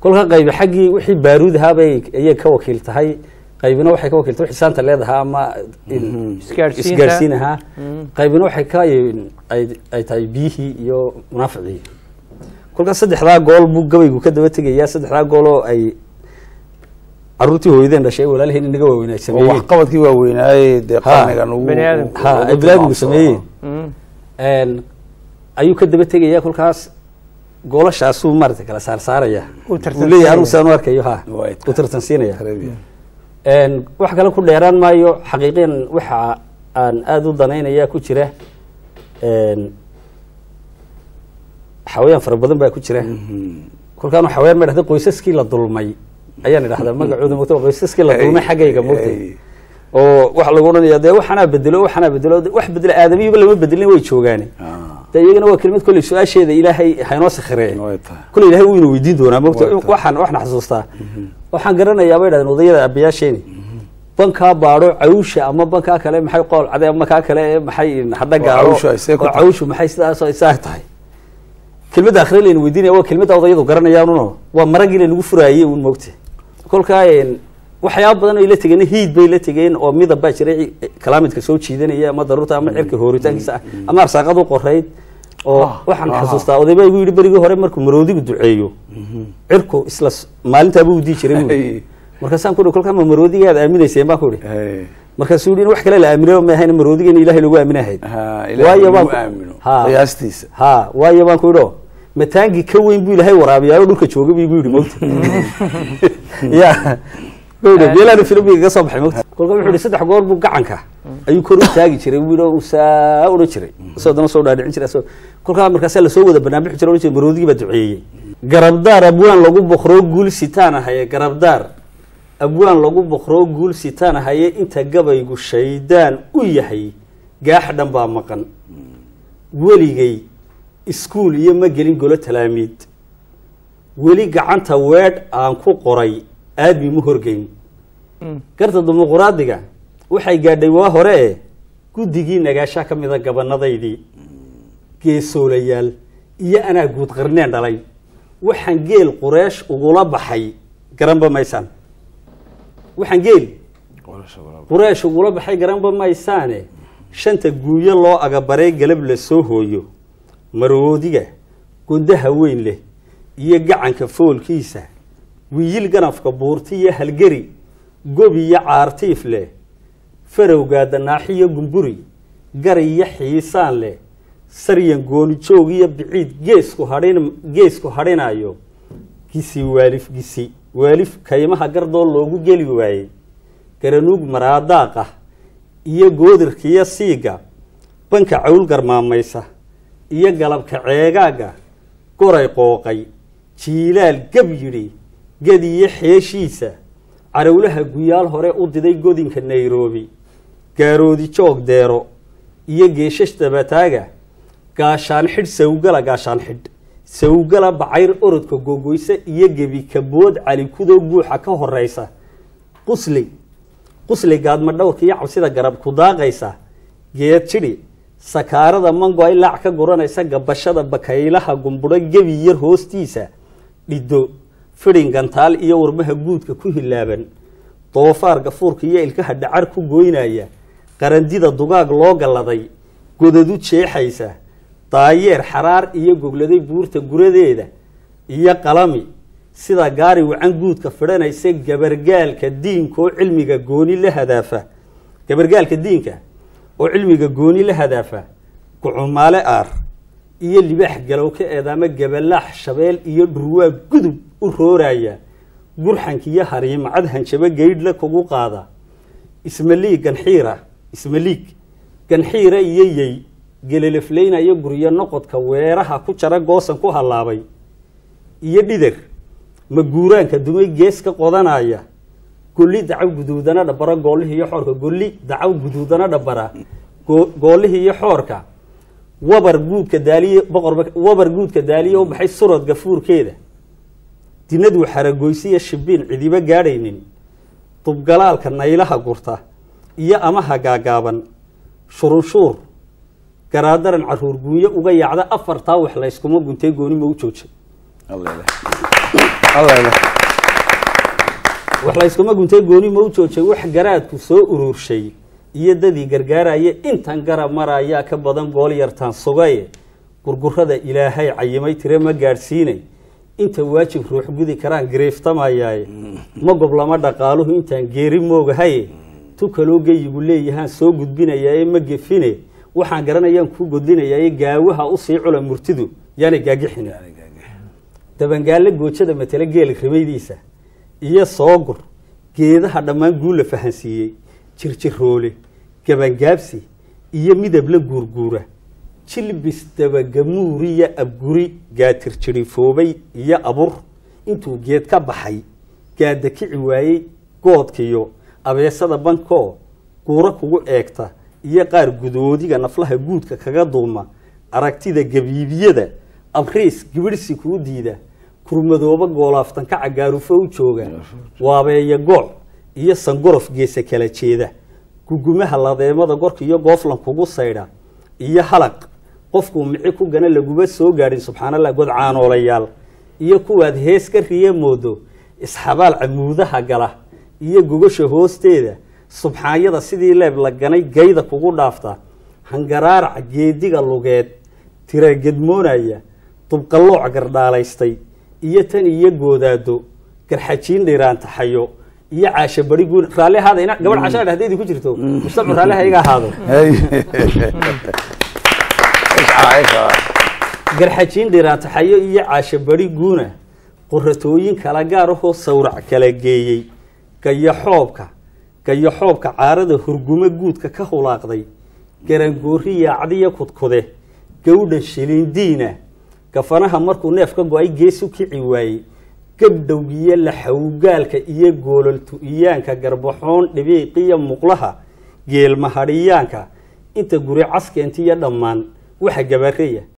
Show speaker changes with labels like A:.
A: كلها قيب حقي وحي بارود هابي هي كوكيل تهي قيبنا وحي كوكيل توحي سانتا ليدها أما إسكارسينها قيبنا وحي كاي أي تاي بيه يو منافعي كلها صدق لا قول بو قوي وكذا بتجي يا صدق لا قولوا أي عروتي هو إذا شيء ولا له إنه قوي وين سميه
B: وحقبت كي وين أي دقيقة كانوا
A: بني آدم ها بلاد مسميه أن أيو كذا بتجي يا كل كاس قول شاسو مرت كلا صار يا ولي عروسة نوار كيوها وترتنسينا يا أن وحكي لكم ديران ما يو حقيقيا وح أن أدو ضنين يا كتيره أن حويان فربضن بقى كتيره كل كانوا حويان مرة هذا قيسس كي للظلمي أيان هذا ما قعود متوقع قيسس كي للظلمي حقيقة موتي وواحد يقولون يا ده وحنا بدلوا واحد بدل آدمي ولا ما بدلني ويتشوقاني تيجينا هو كلمة كل سؤال شيء ذا إلهي هينوس خيرين كل إلهي وينو يدين دونا موتي وحنا حسوسته وحنا قررنا يا بيدا نضيع أبيات شيني بنكا بارو عوش أما بنكا كلام محي قال عدا أما كلام محي حدا عوش ومحي ساعتها كلمة آخرين اللي نوديني هو كلمة أوضيض وقرنا يانونه ومرجل اللي نقفرائي والموت كل كائن وحياة بدنا إلى تجين هيد بيلا تجين أو ميدا باشري كلامك كسوت شيء ذي هي ما ضرورة أما عرك هوريتان كيسا أما أرساقه قريد أو وحن حسوستا أو ذي بيقول بريجو هرم مركو مرودي بدعيو عركو إسلاس مالن تابو دي شريمو مركزان كله كل كم مرودي هذا أمين يسمع كوري مركز سوريين وحكي له أمين وما هين مرودي إن إلهي لو أمين هيد
B: وايا بان قياستيس
A: وايا بان كورو متانجي كوين بيقول هاي ورابي يا ولك شو بيقول موت يا بيلا نفيلم بيقصب حموت كل كم يحول صدق قول بقعنك أيو كورو تاجي شري ويلو وسا ورشري صدق صودا دعين شري صود كل كم مركز له سووا ده بنابح شري مرودي بدعية قربدار أبوان لقوا بخروج قول ستانا هي قربدار أبوان لقوا بخروج قول ستانا هي أنت جبا يقول شيدان وياهي جاحدا بعمقن ولي جاي إسكول يما جرين قولة تلاميذ ولي قعنتها واد عنكو قري آدمي مهرجين كرت الديمقراط دقة وحي قاعد وهراء كود دقي نجاشة كم إذا قبلنا ضيدي كيسوليال يا أنا قد غرنان علي وحنجيل قريش وغلاب حي قرنب ميسان وحنجيل قريش وغلاب حي قرنب ميسانه شنت جويا الله أجبري قلب للسوهيو مرودية كندها وين له يجعن كفول كيسة ويلقنا في كبورتية هالجري جوبي عارتيف له فروقاد الناحية جنبوري جري يحيسان له سريان جوني شوقية بعيد جيسكو هارين أيو كيسي والف كيما هجردو لوجو جلي واي كرنوج مراداقة iyo goodirkiya siiga banka cawl garmaamaysa iyo galabka ceegaaga qoray qooqay jiilaal gab yiri gadiye xeeshiisa carawlaha guyaal hore u diday godinka Nairobi gaaroodi joog deero iyo geeshashta bataaga gaashaan xid sawgala bacayr orodka gogoysa iyo gebi kabood cali kudo buuxa ka horeysa qusli gaad ma dhawrkiya cabsida garab ku daaqaysa geed jiri sakaarada mango ay laac ka guranaysa gabashada bakaylaha gumburo gebi yar hoostiisa dhido fidin gantaal iyo warmaha guudka ku hilaaban doofaar gafuurka iyo ilkaha dhacar ku gooynaya qarandida dugaag loo galaday godadu jeexaysa daayeer xaraar iyo gogladay buurta guradeeda iyo qalami sida gaari wacan guudka fidhanaysa gabargaalka diinka oo cilmiga gooni la hadaafa gabargaalka diinka oo cilmiga gooni la hadaafa kucumaale aar iyo libax galowka eedama gabalaax shabeel iyo dhurwaa gudub u rooraya gurxankiyo hariimacad hanjaba geydla kugu qaada ismaliig ganxiira iyo yey gelelefleyna iyo guryo noqodka weeraha ku jara goosan ku halaabay iyo dhidar maguuraanka dumay gees ka qodanaya golli dacaw guduudana dhabara goolihi iyo xoorka golli dacaw guduudana dhabara goolihi iyo xoorka wabar guudka daaliye oo baxay surad gafuurkeeda dinadu xaragoysiya shibiin cidiba gaadhaynin dubgalaalka naylaha gurta iyo amaha gaagaaban shurunshuur garaadaran caruur guunyo uga yaacda afartaa wax la iskuma guntay gooni ma u joojay
B: الله
A: wax la iskuma guntay gooni ma u joojay wax garaadku soo ururshay iyo dadii gargaaraya intan garab maraya ka badan gool yartaan sugay gurgurada ilaahay cayimay tire ma gaarsiinay inta waajib ruux gudi karaan gareeftamayay ma goblama dhaqaaluhu intaan geeri moogahay tu kaloo geeyigu leeyahan soo gudbinaya ma gefine waxaan garanayaan ku godlinayay gaawaha u sii cula murtidu yaani gaagixin dabangaale goojada matala geel ribaydiisa iyo soogur geedaha dhammaan guul la fahansiiyay jirjiroole gabangaabsi iyo midab la guurguura jilbis dabagamuuriya abguri gaatir jirifoobay iyo abur intuu geed ka baxay gaada kici waayay goodkiyo abeesada banko guura kugu eegta iyo qaar gudoodiga naflaha guudka kaga duuma aragtida gabiibiyada abriis gibirsi ku diida kurmadooba goolaaftan ka cagaarufo u jooga waabeeya gooc iyo sangorof geesa kala jeeda gugumaha ladeemada gorka iyo gooflan kugu saydha iyo halaq qofku mici ku gana laguba soo gaarin subxaanallah god caanoolayaal iyo kuwaad hees ka riye moodo isxabaal camuudaha gala iyo gogasha hoosteeda subxaanyada sidii leeb la ganay gayda kugu dhaafta hangaraarac geediga lugeed tira gedmoonaya dubqallooc gardhaalaystay iyo tan iyo goodaado garxajiin dheeraan taxayo iyo caasha bari guul raali hada ina gabadh caasha dhahdaydi ku jirto mustaqbal raali hayga haado garxajiin dheeraan taxayo iyo caasha bari guuna qoratooyin kala gaar ah oo sawrac kala geeyay gayaxoobka caarada hurgumo guudka ka hulaaqday garangoori yaacdiya kudkude gawdhan shilindiina gafanaha markuu neef ka go'ay geesu kici waayey gabdhowgiyo laxawgaalka iyo goololtu-iyaanka garbaxoon dhibiiqiya muqlaha geelmahadhiyaanka inta guri caskeentiyo dhammaan waxa gabareeya